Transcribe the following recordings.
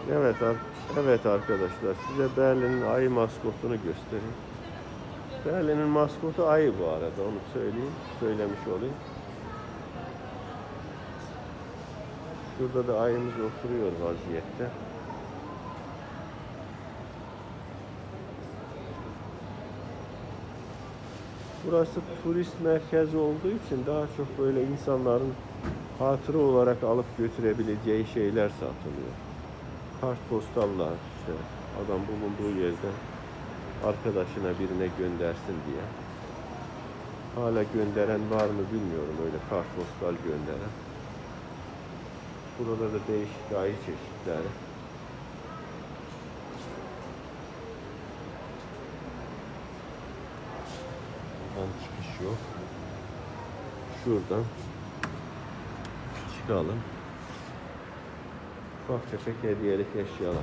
Evet, evet arkadaşlar, size Berlin'in ayı maskotunu göstereyim. Berlin'in maskotu ayı bu arada, onu söylemiş olayım. Şurada da ayımız oturuyor vaziyette. Burası turist merkezi olduğu için daha çok böyle insanların hatıra olarak alıp götürebileceği şeyler satılıyor. Kartpostallar, işte adam bulunduğu yerden arkadaşına birine göndersin diye. Hala gönderen var mı bilmiyorum, öyle kartpostal gönderen. Burada da değişik ayı çeşitleri. Buradan çıkış yok. Şuradan çıkalım. Ufak tefek hediyelik eşyalar.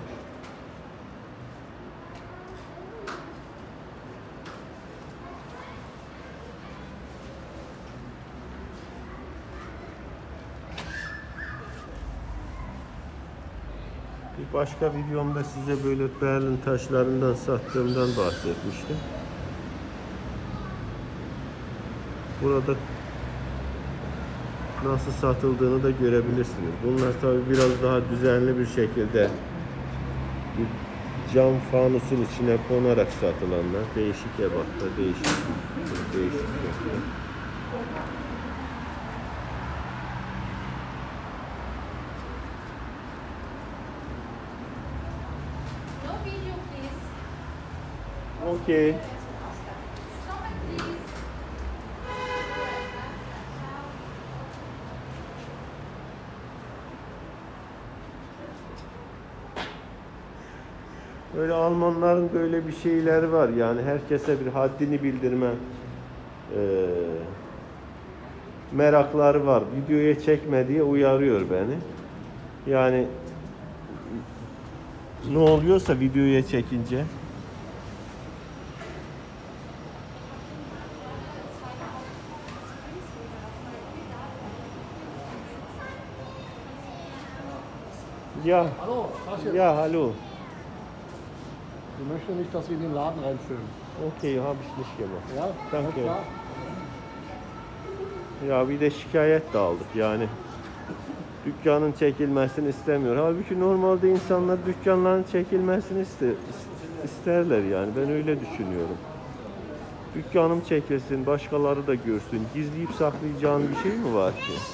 Bir başka videomda size böyle Berlin taşlarından sattığımdan bahsetmiştim. Burada nasıl satıldığını da görebilirsiniz. Bunlar tabi biraz daha düzenli bir şekilde bir cam fanusun içine konarak satılanlar. Değişik ebatlar, değişik fiyatlar. Okay. Böyle Almanların böyle bir şeyleri var, yani herkese bir haddini bildirme merakları var. Videoya çekme diye uyarıyor beni. Yani ne oluyorsa videoya çekince. Ja, Hallo, ja, hallo. Du möchtest nicht, dass wir in den Laden reinfilmen. Okay, habe ich nicht gemacht. Ja, Danke. klar. Ya bir de şikayet de aldık, yani dükkanın çekilmesini istemiyor. Halbuki normalde insanlar dükkanların çekilmesini isterler, yani ben öyle düşünüyorum. Dükkanım çekilsin, başkaları da görsün. Gizleyip saklayacağın bir şey mi var ki?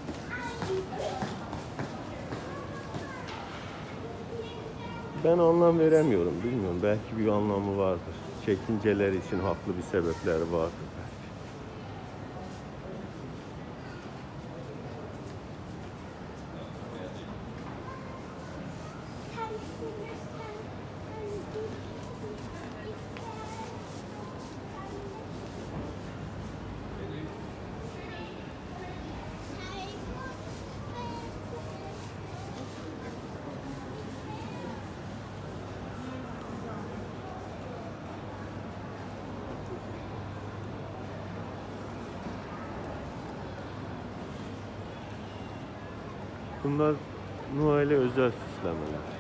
Ben anlam veremiyorum, bilmiyorum. Belki bir anlamı vardır. Çekinceler için haklı bir sebepleri vardır. Bunlar Noel'e özel süslemeler.